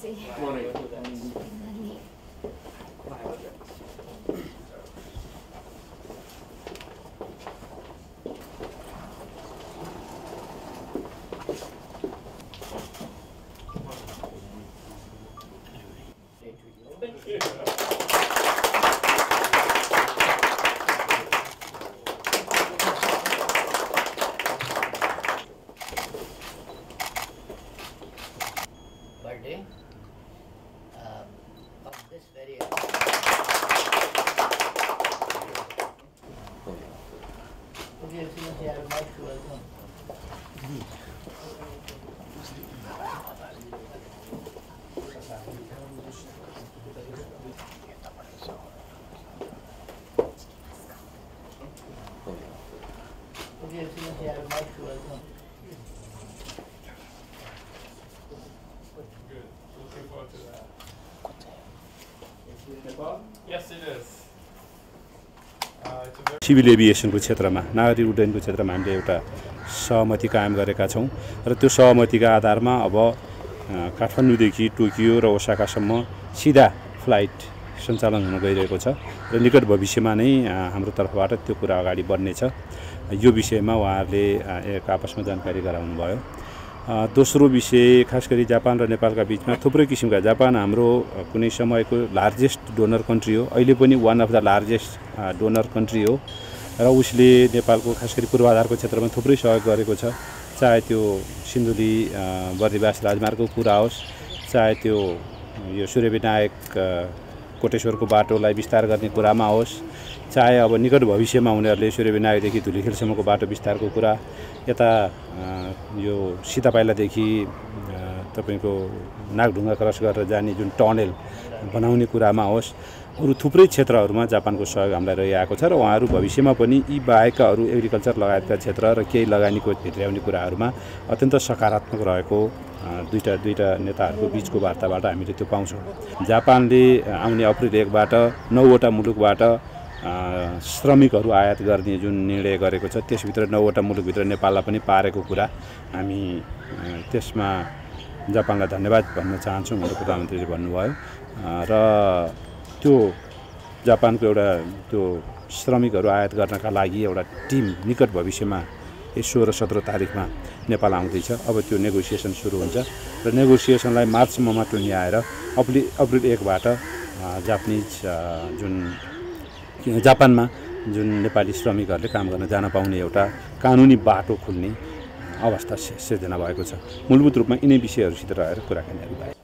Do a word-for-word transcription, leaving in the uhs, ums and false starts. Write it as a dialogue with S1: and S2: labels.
S1: Civil एभिएसनको क्षेत्रमा नागरिक उड्डयनको क्षेत्रमा हामीले एउटा सहमति कायम गरेका छौँ र त्यो सहमतिका आधारमा अब काठमाडौँदेखि टोकियो र ओसाकासम्म सिधा फ्लाइट सञ्चालन हुन गइरहेको छ र निकट भविष्यमा नै हाम्रो तर्फबाट त्यो कुरा अगाडि बढ्नेछ। यो विषयमा उहाँहरूले एक आपसमा जानकारी गराउनु भयो। दोस्रो विषय खास गरी जापान र नेपालका बिचमा थुप्रै किसिमका जापान हाम्रो कुनै समयको लार्जेस्ट डोनर कन्ट्री हो, अहिले पनि one of the largest donor country हो र उसले नेपालको खास गरी पूर्वाधारको क्षेत्रमा थुप्रै सहयोग गरेको छ। चाहे त्यो सिन्धुली बर्दिवास राजमार्गको कुरा होस्, चाहे त्यो यो सूर्यविनायक कोटेश्वरको बाटोलाई विस्तार गर्ने कुरामा होस्, चाहे अब निकट भविष्यमा उनीहरूले सूर्यविनायकदेखि धुलीखेलसम्मको बाटो विस्तारको कुरा, यता यो सीतापाइलादेखि तपाईको नागढुङ्गा क्रस गरेर जाने जुन टनेल बनाउने कुरामा होस्, अरू थुप्रै क्षेत्रहरूमा जापानको सहयोग हामीलाई रहिआएको छ र उहाँहरू भविष्यमा पनि यी बाहेकका अरू एग्रिकल्चर लगायतका क्षेत्र र केही लगानीको भित्र्याउने कुराहरूमा अत्यन्त सकारात्मक रहेको दुईटा दुईटा नेताहरूको बिचको वार्ताबाट हामीले त्यो पाउँछौँ। जापानले आउने अप्रिल एकबाट नौवटा मुलुकबाट श्रमिकहरू आयात गर्ने जुन निर्णय गरेको छ त्यसभित्र नौवटा मुलुकभित्र नेपाललाई पनि पारेको कुरा हामी त्यसमा जापानलाई धन्यवाद भन्न चाहन्छौँ भनेर प्रधानमन्त्रीले भन्नुभयो र त्यो जापानको एउटा त्यो श्रमिकहरू आयात गर्नका लागि एउटा टिम निकट भविष्यमा सोह्र सत्र तारिकमा नेपाल आउँदैछ। अब त्यो नेगोसिएसन सुरु हुन्छ र नेगोसिएसनलाई मार्चसम्ममा टुङ्ग्याएर अप्रिल अप्रिल एकबाट जापानिज जुन जापानमा जुन नेपाली श्रमिकहरूले काम गर्न जान पाउने एउटा कानुनी बाटो खुल्ने अवस्था सिर्जना भएको छ। मूलभूत रूपमा यिनै विषयहरूसित रहेर कुराकानीहरू भए।